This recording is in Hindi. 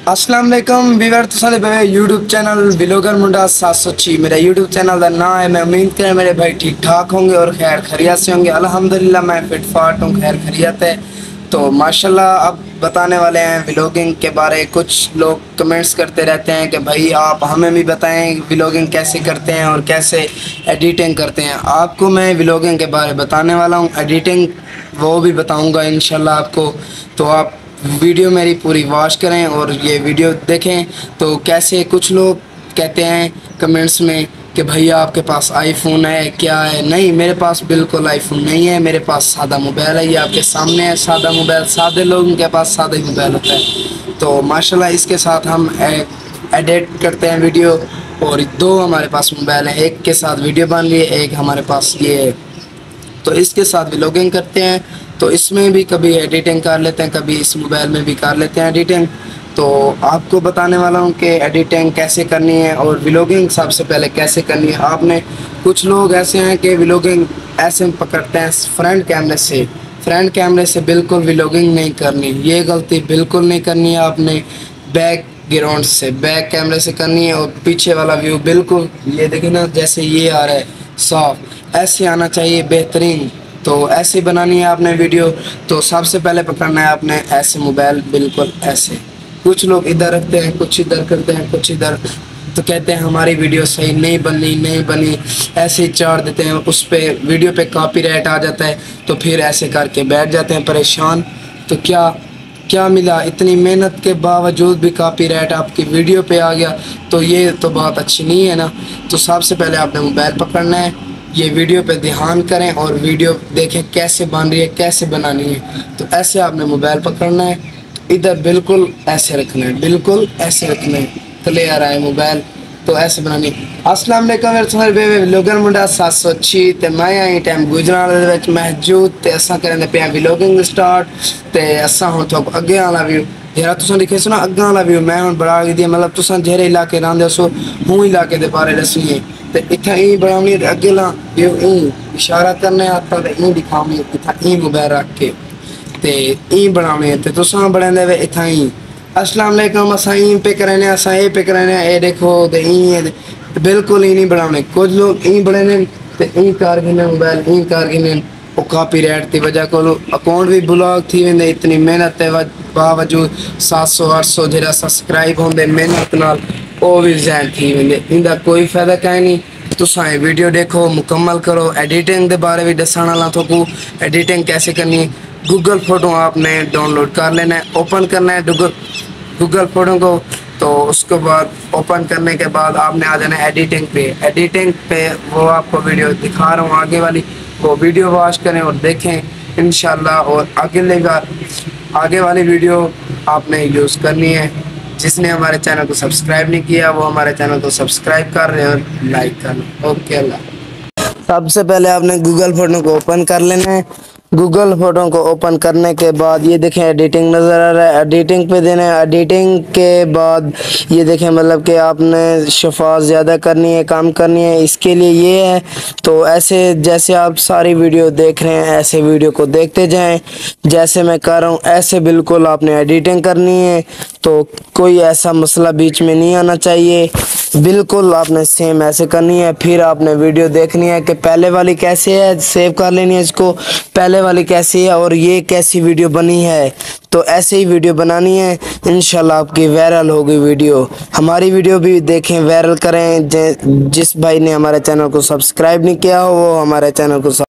अस्सलाम वालेकुम वीवर तुसां दे पे यूट्यूब चैनल व्लॉगर मुंडा 706 मेरा यूट्यूब चैनल का नाम है। मैं उम्मीद करें मेरे भाई ठीक ठाक होंगे और खैर खैरियत से होंगे। अल्हम्दुलिल्लाह मैं फिट फाट हूँ, खैर खैरियत है। तो माशाल्लाह अब बताने वाले हैं व्लॉगिंग के बारे। कुछ लोग कमेंट्स करते रहते हैं कि भाई आप हमें भी बताएं व्लॉगिंग कैसे करते हैं और कैसे एडिटिंग करते हैं। आपको मैं व्लॉगिंग के बारे बताने वाला हूँ, एडिटिंग वो भी बताऊँगा इंशाल्लाह आपको। तो आप वीडियो मेरी पूरी वॉच करें और ये वीडियो देखें। तो कैसे कुछ लोग कहते हैं कमेंट्स में कि भैया आपके पास आईफोन है क्या है। नहीं, मेरे पास बिल्कुल आईफोन नहीं है, मेरे पास सादा मोबाइल है। ये आपके सामने है सादा मोबाइल। सादे लोगों के पास सादा ही मोबाइल होता है। तो माशाल्लाह इसके साथ हम एडिट करते हैं वीडियो। और दो हमारे पास मोबाइल है, एक के साथ वीडियो बन रही है, एक हमारे पास ये है। तो इसके साथ व्लॉगिंग करते हैं। तो इसमें भी कभी एडिटिंग कर लेते हैं, कभी इस मोबाइल में भी कर लेते हैं एडिटिंग। तो आपको बताने वाला हूँ कि एडिटिंग कैसे करनी है और व्लॉगिंग सबसे पहले कैसे करनी है। आपने कुछ लोग ऐसे हैं कि व्लॉगिंग ऐसे पकड़ते हैं फ्रंट कैमरे से। फ्रंट कैमरे से बिल्कुल व्लॉगिंग नहीं करनी, ये गलती बिल्कुल नहीं करनी है। आपने बैक ग्राउंड से, बैक कैमरे से करनी है। और पीछे वाला व्यू बिल्कुल ये देखिए ना, जैसे ये आ रहा है साफ, ऐसे आना चाहिए बेहतरीन। तो ऐसे बनानी है आपने वीडियो। तो सबसे पहले पकड़ना है आपने ऐसे मोबाइल, बिल्कुल ऐसे। कुछ लोग इधर रखते हैं, कुछ इधर करते हैं, कुछ इधर। तो कहते हैं हमारी वीडियो सही नहीं बनी, नहीं बनी, ऐसे ही चाड़ देते हैं। उस पर वीडियो पे कॉपीराइट आ जाता है। तो फिर ऐसे करके बैठ जाते हैं परेशान। तो क्या क्या मिला, इतनी मेहनत के बावजूद भी कॉपीराइट आपकी वीडियो पे आ गया। तो ये तो बात अच्छी नहीं है ना। तो सबसे पहले आपने मोबाइल पकड़ना है, ये वीडियो पे ध्यान करें और वीडियो देखें कैसे बन रही है, कैसे बनानी है। तो ऐसे आपने मोबाइल पकड़ना है, इधर बिल्कुल ऐसे रखना है, बिल्कुल ऐसे रखना है, क्लियर आए मोबाइल। तो ऐसे बनानी है। अस्सलाम वालेकुम व्लॉगर मुंडा 706 ते मैं आई टाइम गुजरात दे विच मौजूद ते असां करदे पे व्लॉगिंग स्टार्ट। ते असां हुण तो अगे वाला व्यू जेह्ड़ा तुसां दिक्खे सो ना, अग्गे वाला व्यू मैं हुण बना दी। मतलब तुसां जेह्ड़े इलाके रहिंदे सो हूँ इलाके दे बारे दस्सनी। तो इतना ई बनानी अगे ला इशारा करने आता तो ई दिखानी इतना ई मोबाइल रख के ते ई बनाने। तो तुसां बनांदे वे इतना ही अस्सलाम वालेकुम असां ई पे कराने, असां ए पे कराने, ए देखो ते ई बिल्कुल ही नहीं बनाने। कुछ लोग ई बनाने ते ई कर गिने मोबाइल, ई कर गिने। वो कॉपीराइट की वजह को अकाउंट भी ब्लॉक थी वेंदे। इतनी मेहनत के बावजूद 700-800 जरा सब्सक्राइब होंदे मेहनत नाल वो भी ज़ाहिर थी वेंदे। इनका कोई फायदा कहीं नहीं। तुसां ये वीडियो देखो, मुकम्मल करो। एडिटिंग के बारे में दसण वाला थोकू एडिटिंग कैसे करनी है। गूगल फोटो आपने डाउनलोड कर लेना है, ओपन करना है गूगल फोटो को। तो उसके बाद ओपन करने के बाद आपने आ जाना है एडिटिंग पे। एडिटिंग पे वो आपको वीडियो दिखा रहा हूँ आगे वाली, वो वीडियो वॉच करें और देखें इंशाल्लाह। और आगे वाली वीडियो आपने यूज़ करनी है। जिसने हमारे चैनल को सब्सक्राइब नहीं किया वो हमारे चैनल को सब्सक्राइब कर रहे हैं और लाइक कर लें। ओके अल्लाह। सबसे पहले आपने गूगल फोटो को ओपन कर लेना है। गूगल फोटो को ओपन करने के बाद ये देखें एडिटिंग नज़र आ रहा है, एडिटिंग पे देना है। एडिटिंग के बाद ये देखें मतलब कि आपने शफाफ ज़्यादा करनी है, कम करनी है, इसके लिए ये है। तो ऐसे जैसे आप सारी वीडियो देख रहे हैं ऐसे वीडियो को देखते जाएं, जैसे मैं कर रहा हूँ ऐसे बिल्कुल आपने एडिटिंग करनी है। तो कोई ऐसा मसला बीच में नहीं आना चाहिए, बिल्कुल आपने सेम ऐसे करनी है। फिर आपने वीडियो देखनी है कि पहले वाली कैसे है, सेव कर लेनी है इसको, पहले वाली कैसी है और ये कैसी वीडियो बनी है। तो ऐसे ही वीडियो बनानी है, इंशाल्लाह आपकी वायरल होगी वीडियो। हमारी वीडियो भी देखें, वायरल करें। जिस भाई ने हमारे चैनल को सब्सक्राइब नहीं किया हो वो हमारे चैनल को